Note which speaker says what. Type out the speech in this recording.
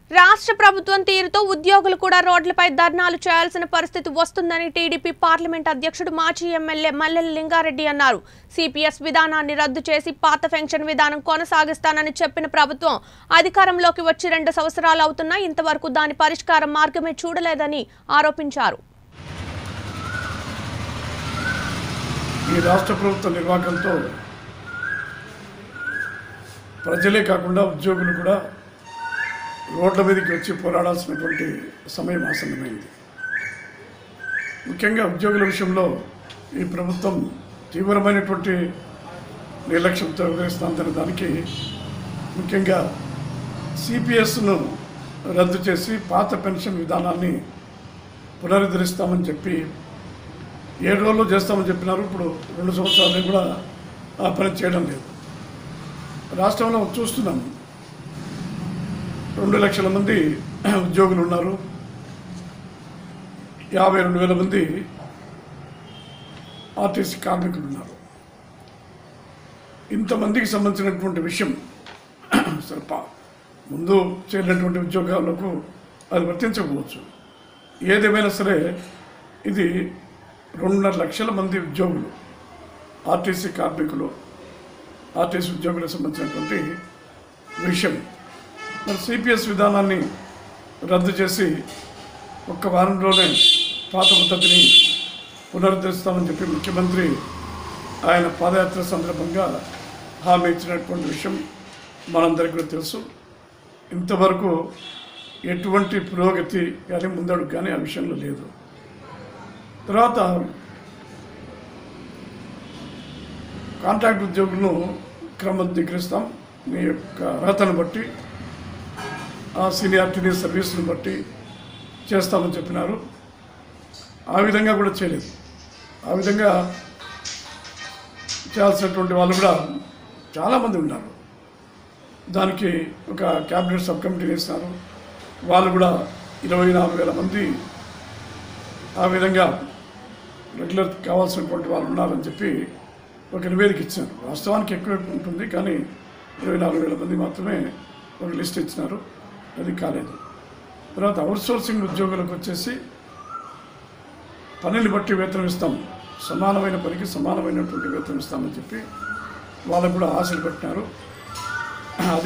Speaker 1: రాష్ట్ర ప్రభుత్వం తీరుతో ఉద్యోగులు కూడా రోడ్లపై ధర్నాలు చేయాల్సిన పరిస్థితి వస్తుందని టీడీపీ పార్లమెంట్ అధ్యక్షుడు మాజీ ఎమ్మెల్యే మల్లెల లింగారెడ్డి అన్నారు. సిపిఎస్ విధానాన్ని రద్దు చేసి పాత పెన్షన్ విధానం కొనసాగిస్తానని చెప్పిన ప్రభుత్వం అధికారంలోకి వచ్చి 2 సంవత్సరాలు అవుతున్నా ఇంతవరకు దాని పరిష్కార మార్గమే చూడలేదని ఆరోపించారు.
Speaker 2: ఈ రాష్ట్ర ప్రభుత్వ నిర్వాహకంతో ప్రజలే కాకుండా ఉద్యోగులు కూడా రోడ్ల మీదకి వచ్చి పోరాడాల్సినటువంటి సమయం ఆసన్నమైంది. ముఖ్యంగా ఉద్యోగుల విషయంలో ఈ ప్రభుత్వం తీవ్రమైనటువంటి నిర్లక్ష్యంతో వ్యవహరిస్తుందనే దానికి ముఖ్యంగా సిపిఎస్ను రద్దు చేసి పాత పెన్షన్ విధానాన్ని పునరుద్ధరిస్తామని చెప్పి 7 రోజుల్లో చేస్తామని చెప్పినారు. ఇప్పుడు 2 సంవత్సరాలు కూడా ఆ పని చేయడం లేదు. రాష్ట్రంలో చూస్తున్నాం, 2 లక్షల మంది ఉద్యోగులు ఉన్నారు. 52,000 మంది ఆర్టీసీ కార్మికులు ఉన్నారు. ఇంతమందికి సంబంధించినటువంటి విషయం ముందు చేరినటువంటి ఉద్యోగాలకు అది వర్తించకపోవచ్చు. ఏదేమైనా సరే ఇది 2.5 లక్షల మంది ఉద్యోగులు, ఆర్టీసీ కార్మికులు, ఆర్టీసీ ఉద్యోగులకు సంబంధించినటువంటి విషయం. మరి సిపిఎస్ విధానాన్ని రద్దు చేసి 1 వారంలోనే పాత పద్ధతిని పునరుద్ధరిస్తామని చెప్పి ముఖ్యమంత్రి ఆయన పాదయాత్ర సందర్భంగా హామీ ఇచ్చినటువంటి విషయం మనందరికీ కూడా తెలుసు. ఇంతవరకు ఎటువంటి పురోగతి కానీ ముందడుగు కానీ ఆ విషయంలో లేదు. తర్వాత కాంట్రాక్ట్ ఉద్యోగులను క్రమబద్ధీకరిస్తాం, మీ యొక్క అర్హతను బట్టి, ఆ సీనియారిటీని సర్వీస్ని బట్టి చేస్తామని చెప్పినారు. ఆ విధంగా కూడా చేయలేదు. ఆ విధంగా చేయాల్సినటువంటి వాళ్ళు కూడా చాలామంది ఉన్నారు. దానికి ఒక క్యాబినెట్ సబ్ కమిటీ వేసినారు. వాళ్ళు కూడా 24,000 మంది ఆ విధంగా రెగ్యులర్ కావాల్సినటువంటి వాళ్ళు ఉన్నారని చెప్పి ఒక నివేదిక ఇచ్చారు. వాస్తవానికి ఎక్కువ ఉంటుంది, కానీ 24,000 మంది మాత్రమే ఒక లిస్ట్ ఇచ్చినారు. అది కాలేదు. తర్వాత అవుట్సోర్సింగ్ ఉద్యోగులకు వచ్చేసి పనిని బట్టి వేతనం ఇస్తాం, సమానమైన పనికి సమానమైనటువంటి వేతనం ఇస్తామని చెప్పి వాళ్ళకు కూడా ఆశలు పెట్టినారు.